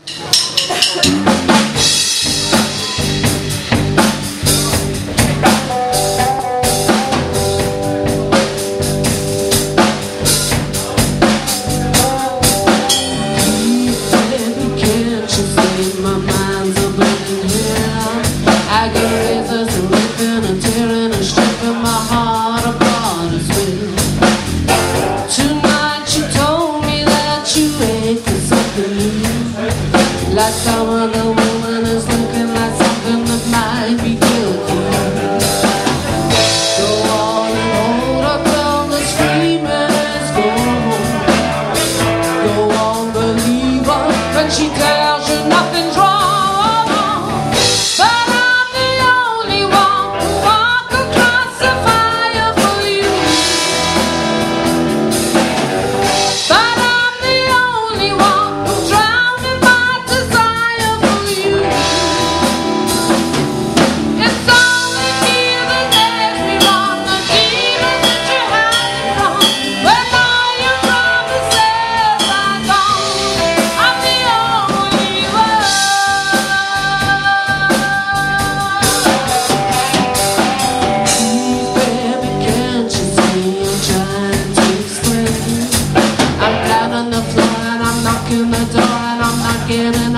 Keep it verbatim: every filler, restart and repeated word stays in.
Like some other woman is looking like something that might be guilty. Go on and hold her till the screaming is gone. Go on, believe her when she tells you nothing's wrong. But I'm the only one who walk across the fire for you. But I'm the only one who drowned in my desire for you. It's only me that makes me wrong, the demons that you're hiding from. When all your promises are gone, I'm the only one. Please, baby, can't you see I'm trying to explain? I'm down on the floor and I'm knocking the door and I'm not getting